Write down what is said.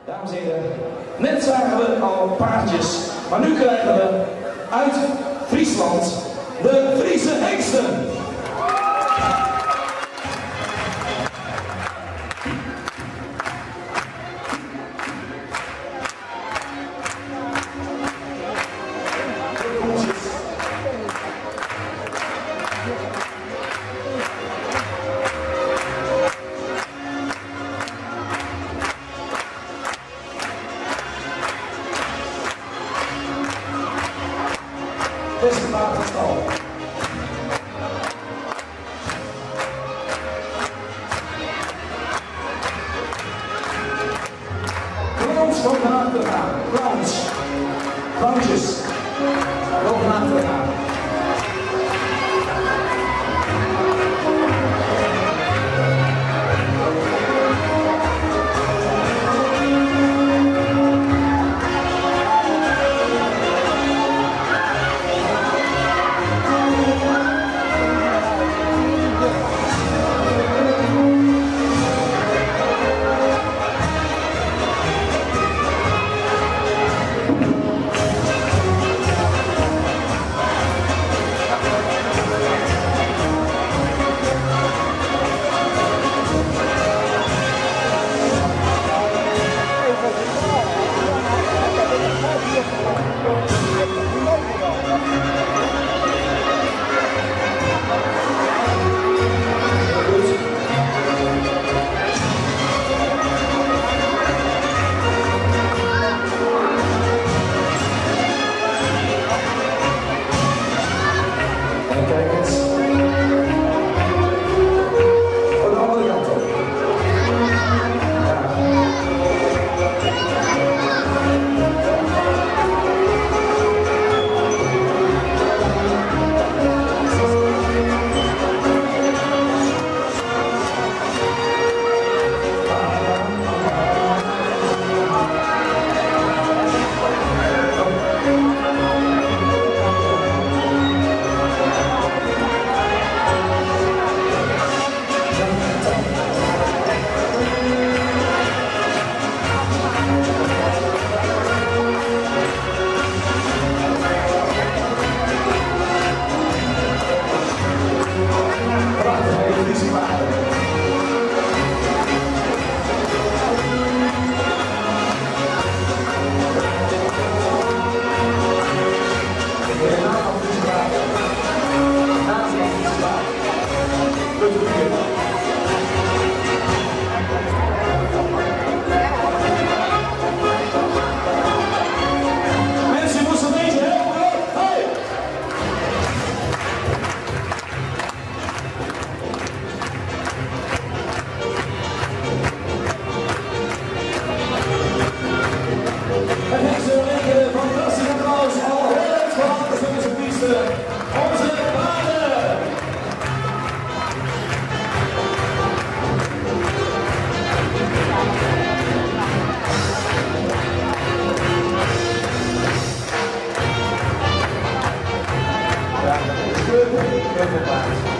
Dames en heren, net zagen we al paardjes, maar nu krijgen we uit Friesland de Friese hengsten. Beste waterstal. Clowns van naar te gaan. Clowns. Clowntjes. Nog naar te gaan. Kijk eens. Van de andere kant op. Mensen moesten deze helpen. Hey! En deze week fantastisch applaus. Al heel erg veranderd van deze piste. Onze paarden. Ja, dat is goed. Heel veel paard.